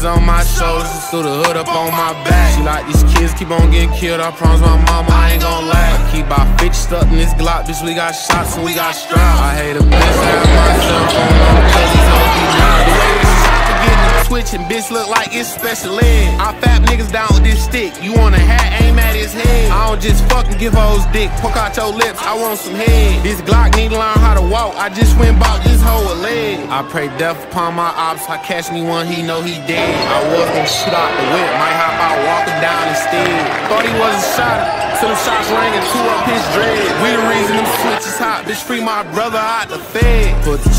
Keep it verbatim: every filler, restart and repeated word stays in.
on my shoulders, and threw the hood up on my back. She like these kids keep on getting killed, I promise my mama I ain't gon' lie. I keep about fifty stuck in this Glock, bitch, we got shots and we got straps. I hate a bitch, I have myself on them, cause these hoes be mad. The way this shot get the switching, bitch look like it's special ed. I fap niggas down with this stick, you want a hat, aim at his head. I don't just fucking give hoes dick, poke out your lips, I want some head. This Glock need to learn how to walk, I just went bought this hoe a leg. I pray death upon my ops, I catch me one, he know he dead. I was gonna shoot out the whip, might hop out, walk him down instead. Thought he was a shot, till the shots rang and two up his dread. We the reason them switches hot, bitch free my brother out the fed. Put the